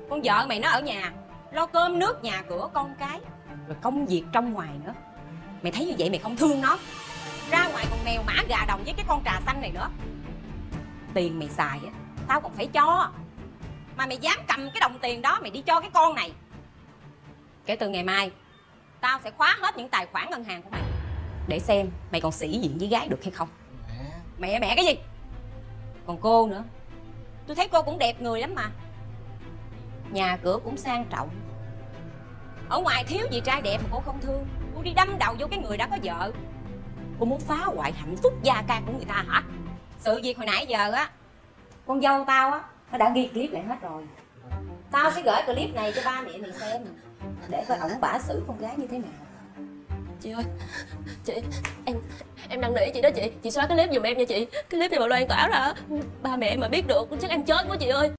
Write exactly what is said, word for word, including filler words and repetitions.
Con vợ mày nó ở nhà lo cơm nước nhà cửa con cái, rồi công việc trong ngoài nữa. Mày thấy như vậy mày không thương nó. Ra ngoài còn mèo mã gà đồng với cái con trà xanh này nữa. Tiền mày xài á, tao còn phải cho. Mà mày dám cầm cái đồng tiền đó mày đi cho cái con này, kể từ ngày mai tao sẽ khóa hết những tài khoản ngân hàng của mày, để xem mày còn sĩ diện với gái được hay không. Mẹ mẹ cái gì? Còn cô nữa, tôi thấy cô cũng đẹp người lắm mà. Nhà cửa cũng sang trọng. Ở ngoài thiếu gì trai đẹp mà cô không thương. Cô đi đâm đầu vô cái người đã có vợ. Cô muốn phá hoại hạnh phúc gia can của người ta hả? Sự việc hồi nãy giờ á, con dâu tao á, nó đã ghi clip lại hết rồi. Tao sẽ gửi clip này cho ba mẹ mày xem, để coi ổng bả xử con gái như thế nào. Chị ơi, chị, em em năn nỉ chị đó chị, chị xóa cái clip giùm em nha chị. Cái clip này mà loan tỏa ra, ba mẹ mà biết được chắc em chết quá chị ơi.